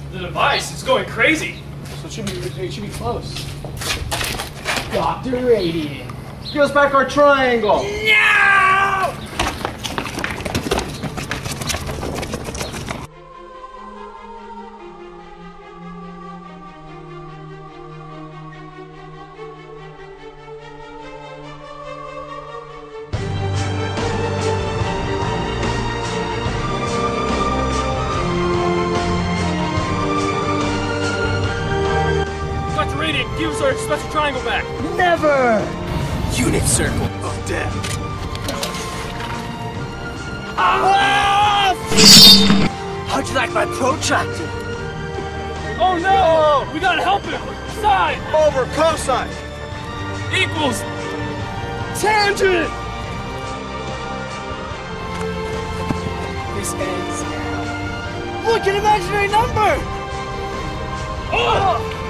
The device is going crazy. So it should be close. Dr. Radian. Give us back our triangle. No! Dr. Radian, give us our special triangle back. Never! Unit circle of death. How'd you like my protractor? Oh no! We gotta help him! Sine Over cosine. equals tangent! This ends now. Look, an imaginary number! Oh!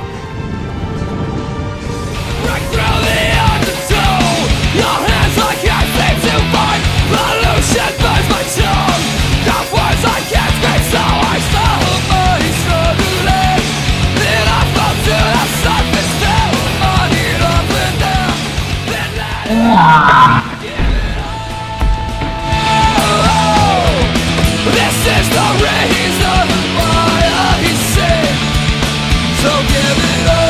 Right through the undertow, your hands I can't seem to find. Pollution burns my tongue. The words I can't speak, so I stop my struggling. Then I fall to the surface, still money up and down. Then let it give it up. This is the reason why I sing. So give it up.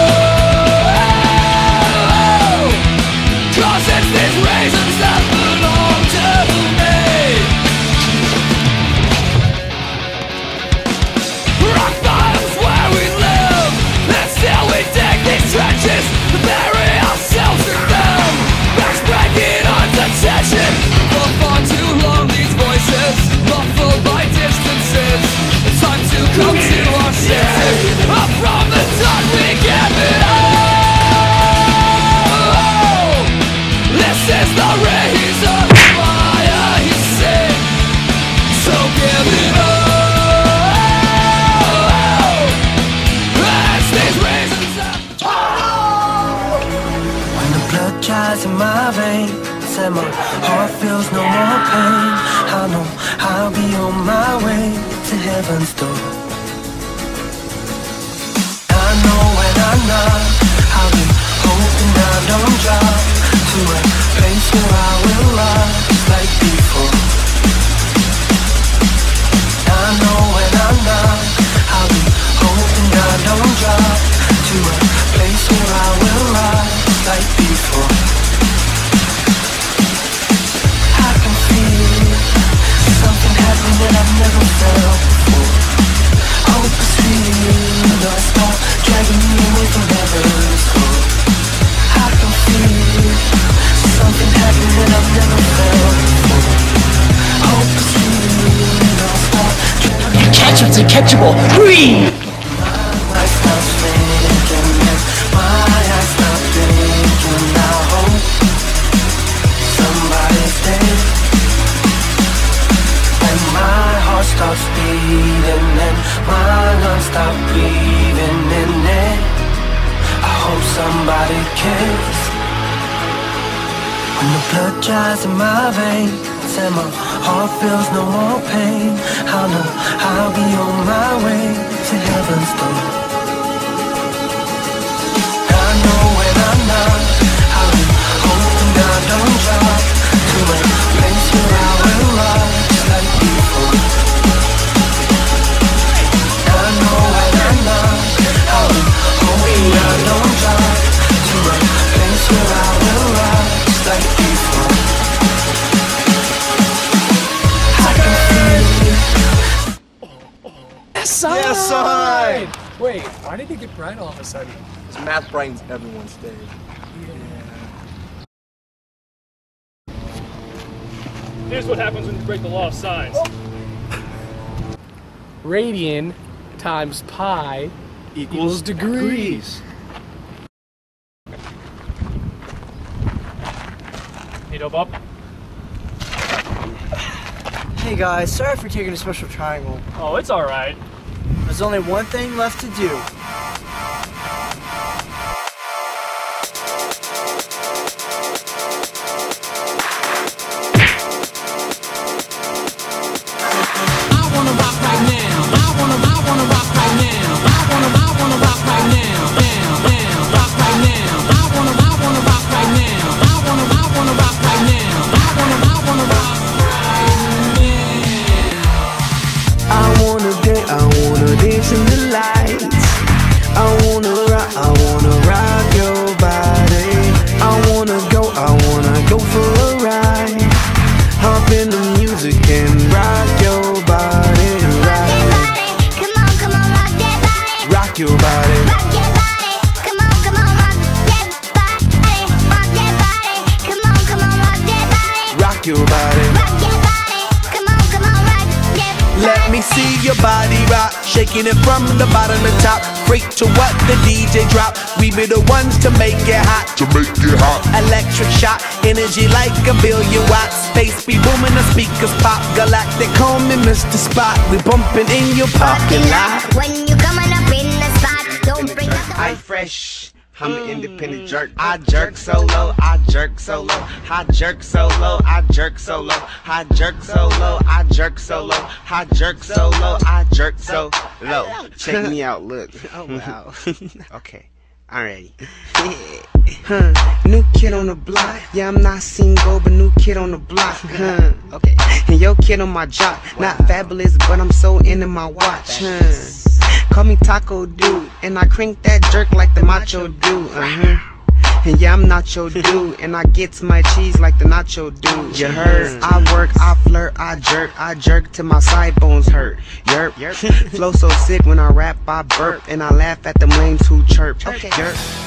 Cause it's these reasons that belong to me. Rock bottom's where we live, and still we dig these trenches, bury ourselves in them. Backs breaking under tension. For far too long these voices, muffled by distances. It's time to come to our senses. Up from the dawn we give it up. This is the reason why I sing. So give it up. As these reasons When the blood dries in my veins and my heart feels no more pain, I know I'll be on my way to heaven's door. I know when I knock, I'll be hoping I don't drop to a place where I will rise like before. I know when I knock, I'll be hoping I don't drop to a place where I will rise like before. I can feel something happening that I've never felt before. Hope is real, no stop dragging me away from heaven's door. I can feel something happening that I've never felt before. Hope is real, no stop dragging me. Catch it's uncatchable! Breathe! I stop thinking, my eyes stop thinking. I hope somebody's dead, and my heart stops beating, and my lungs stop breathing in it. I hope somebody cares. When the blood dries in my veins and my heart feels no more pain, I know I'll be on my way to heaven's door. I know when I'm not, I'll be hoping I don't drop to a place where I will rise like before. I know when I'm not, I'll be hoping I don't drop to a place where I will rise like before. I can feel it. Yes, sign! Wait, why did it get bright all of a sudden? Because math brightens everyone's day. Here's what happens when you break the law of sines. Radian times pi equals degrees. Hey, dope up. Hey guys, sorry for taking a special triangle. Oh, it's alright. There's only one thing left to do. I wanna rock right now. I wanna rock right now. chasing the lights. I wanna rock your body. I wanna go for a ride. Hop in the music and rock your body. Come on, come on, rock that body. Rock your body. Rock that body. Come on, come on, rock that body. Rock that body. Come on, come on, rock that body. Rock your body. Rock that body. Come on, come on, rock that body. Let me see your body rock, shaking it from the bottom to top. Freak to what the DJ drop. We be the ones to make it hot. Electric shock, energy like a billion watts. Space be booming, the speakers pop. Galactic, call me Mr. Spot. We bumping in your parking lot. When you coming up in the spot, don't bring up the I fresh, I'm an independent jerk. I jerk so low, I jerk so low. I jerk so low, I jerk so low. I jerk so low, I jerk so low. I jerk so low, I jerk so low. Check me out, look. Oh wow. Okay, alright. New kid on the block. Yeah, I'm not single, but new kid on the block. Okay, and your kid on my jock. Not fabulous, but I'm so into my watch. Call me Taco Dude, and I crank that jerk like the Macho Dude. And yeah, I'm not your dude, and I get to my cheese like the Nacho Dude. You heard? I work, I flirt, I jerk till my side bones hurt. Yerp. Flow so sick when I rap, I burp, and I laugh at them lames who chirp. Yerp.